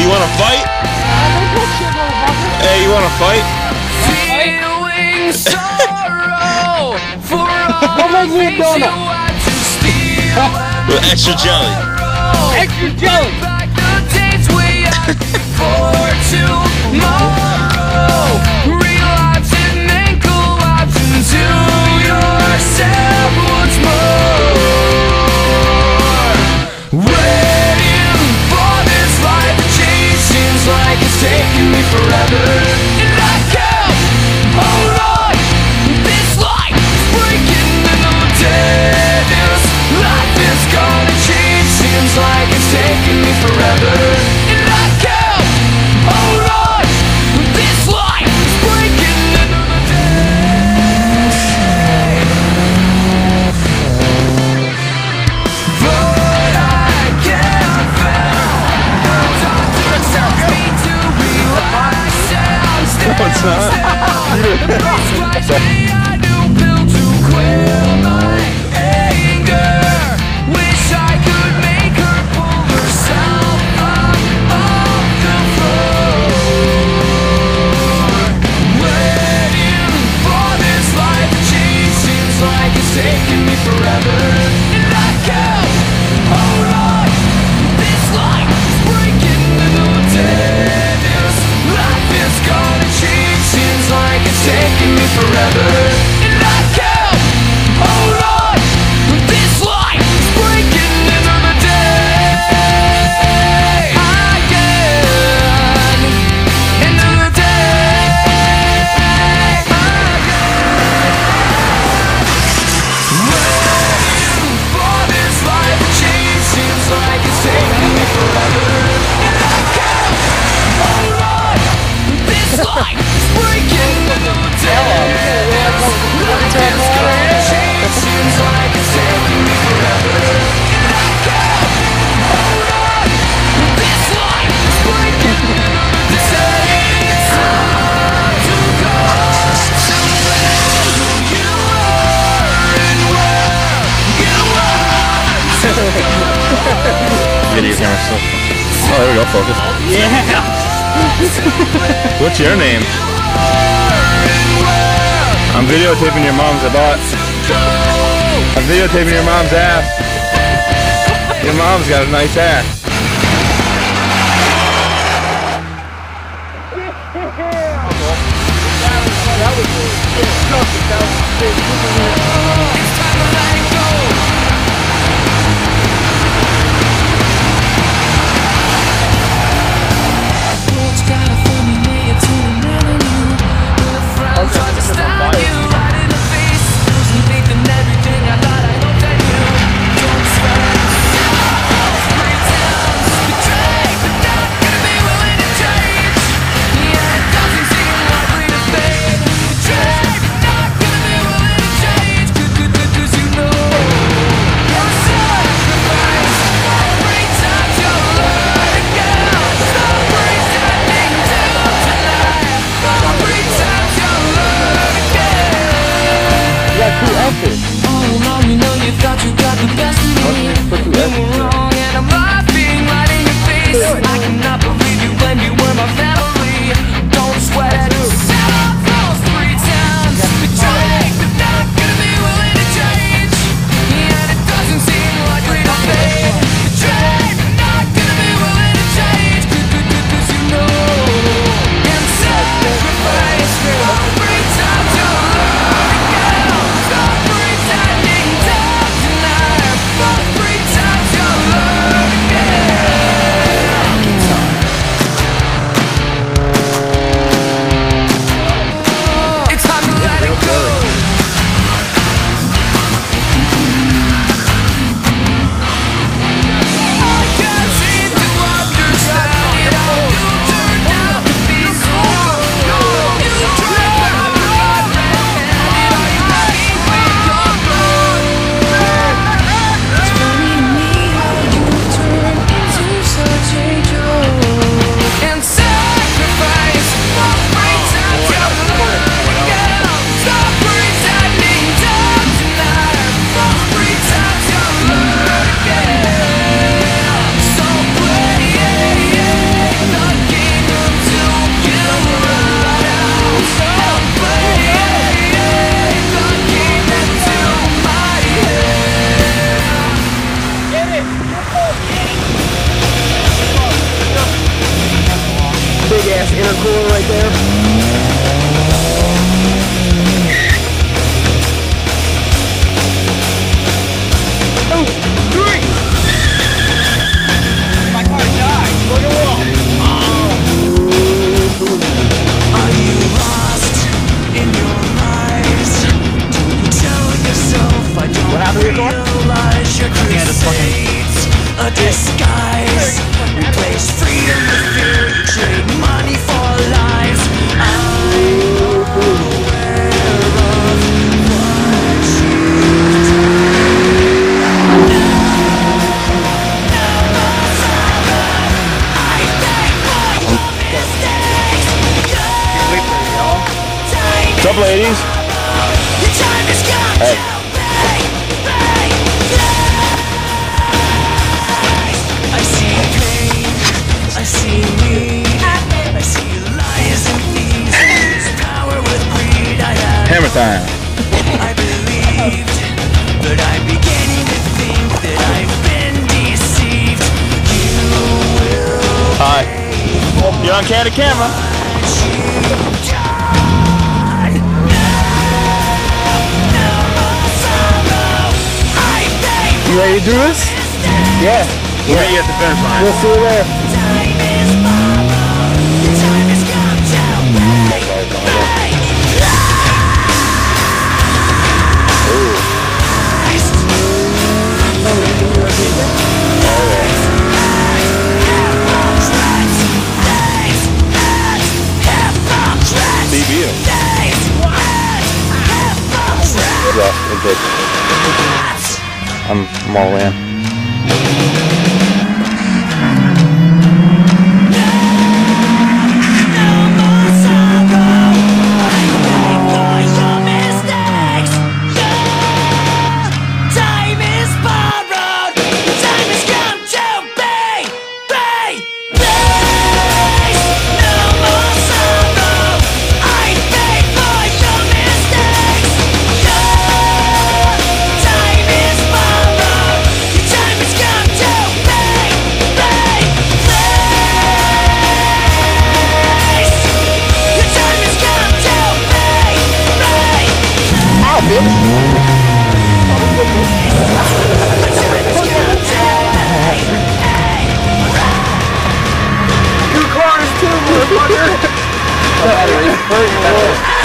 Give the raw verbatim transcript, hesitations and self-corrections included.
wanna fight? Hey, you wanna fight? Feeling sorrow for Don't make me a donut. With extra jelly. Extra jelly. back the days we had before tomorrow. Relapse and then collapse into yourself once more. Waiting for this life to change seems like it's taking me forever. And I can't hold on. This life is breaking into the dead. This life is gonna change seems like it's taking me forever. And I can't hold on. This life is breaking into the dead. But I can't fail. The doctor tells me to relax and stay No, it's not. still. The prescribes me a new pill to quell my anger. Wish I could make her pull herself up off the floor. Waiting for this life to change seems like it's taking me forever. And I can't hold on. This life is breaking into the dead. This life is gonna change seems like it's taking me forever. And I can't hold on. This life is breaking into the day. Again, into the day. Waiting for this life to change seems like it's taking me forever. And I can't hold on. This life is breaking into the day. Life is gonna change seems like it's taking me forever. And I can't hold on. This life is breaking into the day. It's time to go somewhere who you are and where you want to go. Video camera still. Oh, there we go, focus. Yeah. What's your name? I'm videotaping your mom's butt. I'm videotaping your mom's ass. Your mom's got a nice ass. That was that was It's time to let it go. World's got a funny way of turning on you. With a frown tries to stab you right in the face. Losing faith in everything I thought I hoped I knew. Don't sweat. Pretend, betrayed, but not gonna be willing to change. Yeah, it doesn't seem likely to fade. Betrayed, but not gonna be willing to change. Good, good, good, 'cause you know you're sacrifice. Every time you learn again, stop pretending to tonight. Every time you learn again. You got two outfits. All along you know you thought you got the best of me. Put two You outfits. were wrong and I'm laughing right in your face. I cannot believe you when you were my family. Don't sweat it. Set off those three times. Betrayed, but not gonna be willing to change. And it doesn't seem likely to fade. Betrayed, but not gonna be willing to change. Good, good, good, 'cause you know. And sacrifice. Every time you learn again. Stop pretending. time. I believed, but I'm beginning to think that I've been deceived. You will Hi. You're on candid camera. You ready to do this? Yeah. We'll meet you at the finish line. We'll see you there. Yeah, it did. I'm, I'm all in. Two cars too, motherfucker!